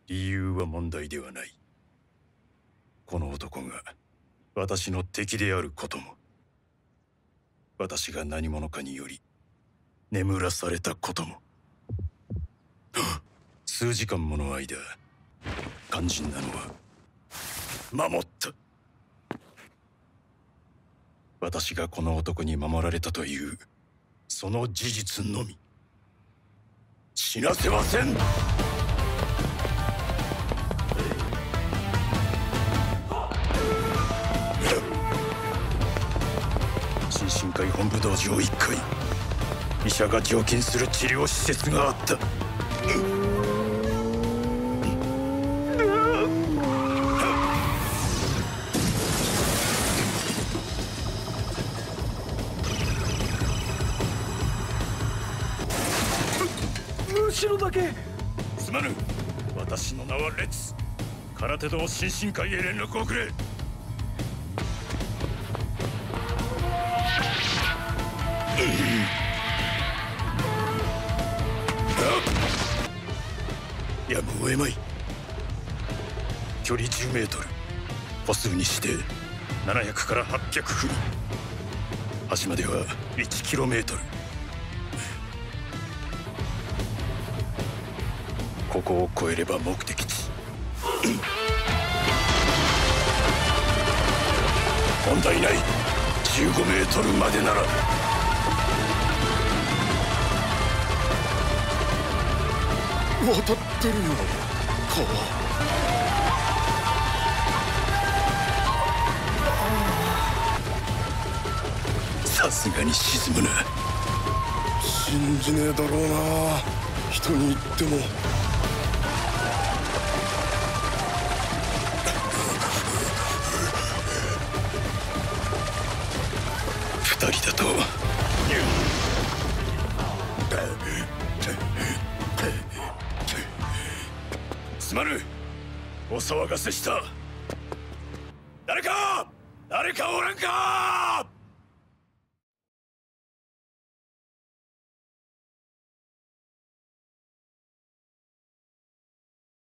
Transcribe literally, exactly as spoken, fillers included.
理由は問題ではない。この男が私の敵であることも、私が何者かにより眠らされたことも。数時間もの間、肝心なのは守った。私がこの男に守られたというその事実のみ。死なせません。心神科医本部道場いっかい、医者が常勤する治療施設があった。 後ろだけ。 すまぬ。私の名はレッツ。空手道心身科医へ連絡をくれ。やむを得まい。距離じゅうメートル、歩数にしてななひゃくからはっぴゃくふり、端まではいちキロメートル。ここを越えれば目的地。問題ない。じゅうごメートルまでなら。 渡ってるよ、川。 さすがに沈むな。 信じねえだろうな、人に言っても。 二人だとすまぬ。お騒がせした。誰か誰かおらんか。